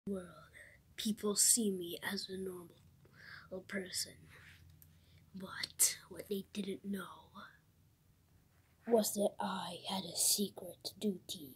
world, people see me as a normal person. But what they didn't know was that I had a secret duty.